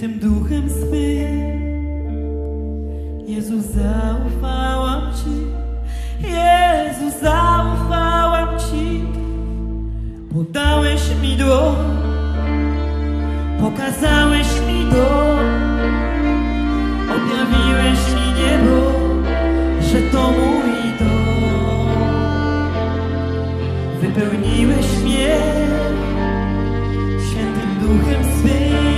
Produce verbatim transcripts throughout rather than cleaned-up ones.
Świętym Duchem swym. Jezu, zaufałam Ci, Jezu, zaufałam Ci. Podałeś mi dłoń, pokazałeś mi dom, objawiłeś mi niebo, że to mój dom. Wypełniłeś mnie Świętym Duchem swym.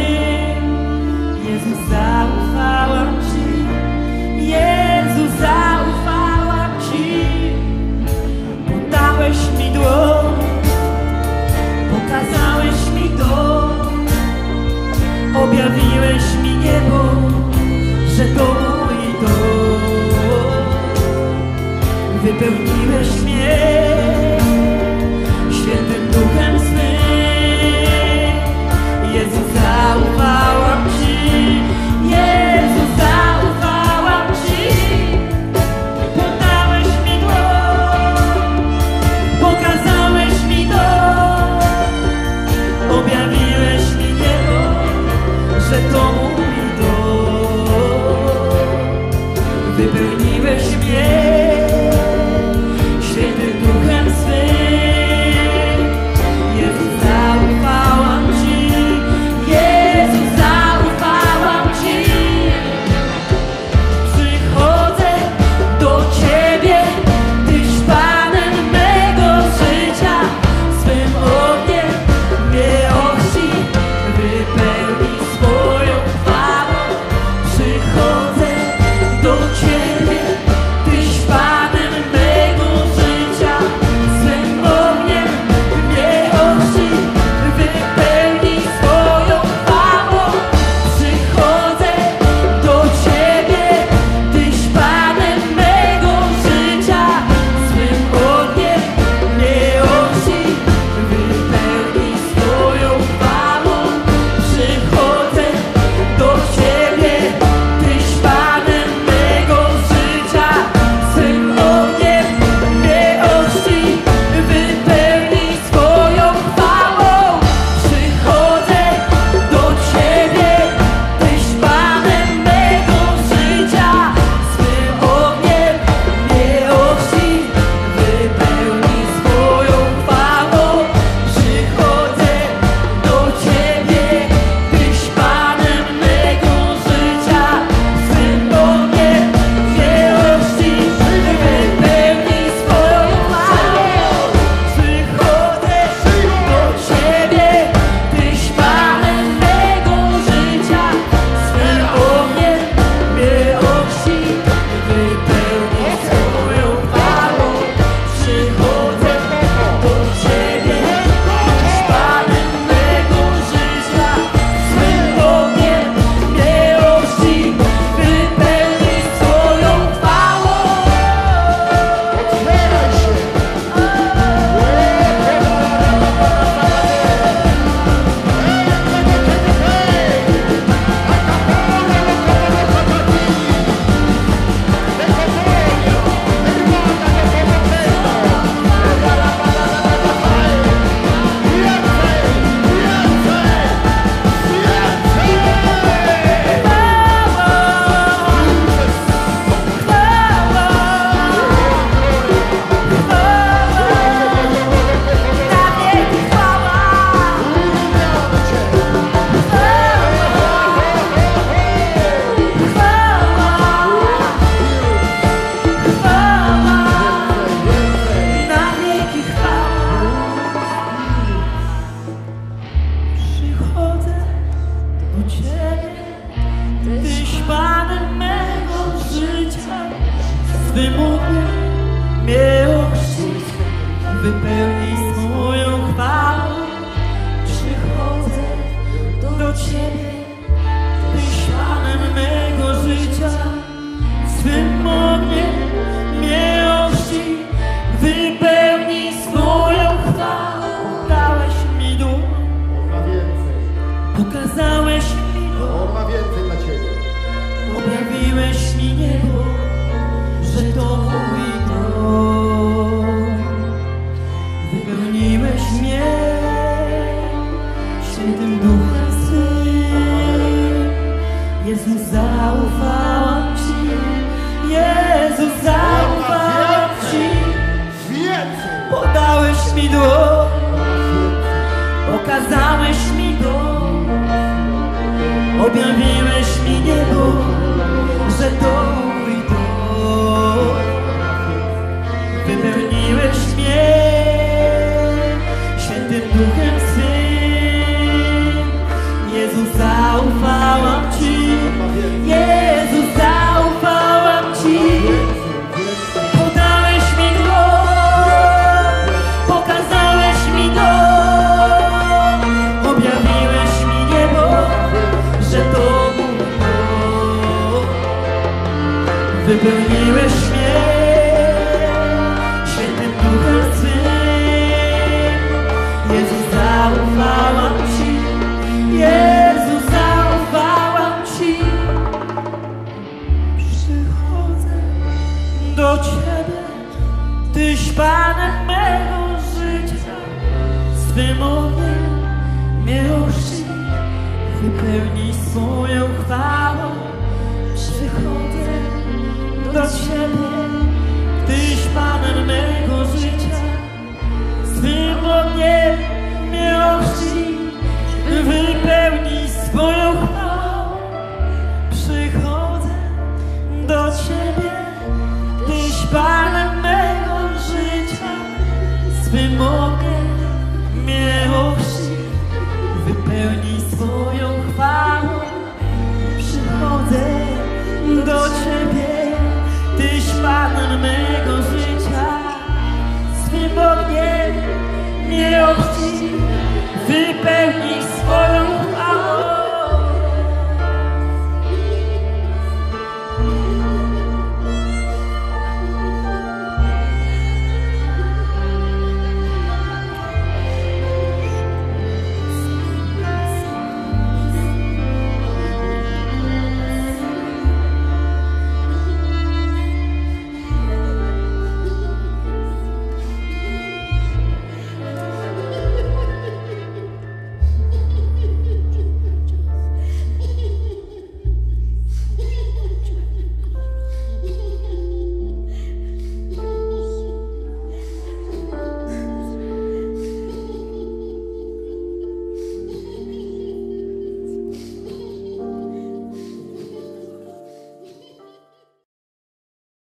Jezu, zaufałam Ci, Jezu, zaufałam Ci. Podałeś mi dłoń, pokazałeś mi dom, objawiłeś mi niebo, że to mój dom. Wypełniłeś mnie Świętym Duchem swym. Jezu, zaufałam Ci, Jezu, zaufałam Ci. Podałeś mi dłoń, pokazałeś mi dom, objawiłeś mi niebo, że to mój dom. Wypełniłeś mnie Świętym Duchem swym. Jezu, zaufałam Ci, Jezu, zaufałam Ci. Przychodzę do Ciebie, Tyś Panem mego życia. Swym ogniem mnie ochrzci, wypełnij swoją chwałą. Przychodzę do Ciebie, Tyś Panem mego życia. Swym ogniem mnie ochrzci, wypełnij swoją chwałą. Przychodzę do Ciebie, Tyś Panem mego życia. Swym ogniem mnie ochrzci, wypełnij swoją chwałą. Przychodzę do Ciebie, Tyś Panem mego życia. Swym ogniem mnie ochrzci, wypełnij swoją chwałą. Przychodzę do Ciebie, Tyś Panem mego życia. Swym ogniem mnie ochrzci, wypełnij swoją chwałą. Przychodzę do Ciebie, Tyś Panem mego życia. Swym ogniem mnie ochrzci, wypełnij swoją chwałą. Przychodzę do Ciebie, Tyś Panem mego życia. Swym ogniem mnie ochrzci, wypełnij swoją chwałą. Przychodzę do Ciebie, Tyś Panem mego życia. Swym ogniem mnie ochrzci, wypełnij swoją chwałą. Otwieraj się! Przychodzę do Ciebie, Tyś Panem mego życia. Swym ogniem mnie ochrzci, wypełnij swoją chwałą. Przychodzę do Ciebie, Tyś Panem mego życia. Swym ogniem mnie ochrzci, wypełnij swoją chwałą. Dałeś mi dół, On ma więcej. pokazałeś mi dom, On ma więcej dla Ciebie. objawiłeś mi niebo, że to mój dom. Wypełniłeś mnie Świętym Duchem swym. Jezus, zaufałam Ci, Jezus, zaufałam Ci. Więcej! Podałeś mi dłoń, pokazałeś mi dom, objawiłeś mi niebo, że to mój dom. Wypełniłeś mnie Świętym Duchem Swym. Jezus, zaufałam Ci, Jezus, zaufałam Ci. Podałeś mi dłoń, pokazałeś mi dom, objawiłeś mi niebo, że to mój dom. Wypełniłeś mnie Świętym Duchem Swym. Jezus, zaufałam Ci, Jezus, zaufałam Ci. Przychodzę do Ciebie, Tyś Panem mego życia. Swym ogniem mnie ochrzci, wypełnij swoją chwałą. Przychodzę do Ciebie, Tyś Panem mego życia. Swym ogniem mnie ochrzci, wypełnij swoją chwałą. Przychodzę do Ciebie, Tyś Panem mego życia. Swym ogniem mnie ochrzci, wypełnij swoją chwałą. Przychodzę do Ciebie, Tyś Panem mego życia. Swym ogniem mnie ochrzci, wypełnij swoją